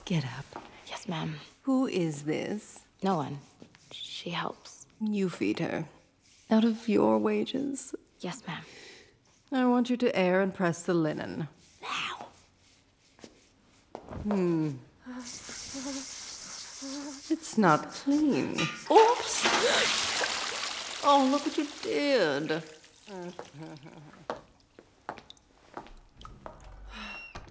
Get up. Yes, ma'am. Who is this? No one. She helps. You feed her. Out of your wages. Yes, ma'am. I want you to air and press the linen. Now. It's not clean. Oops! Oh, look what you did.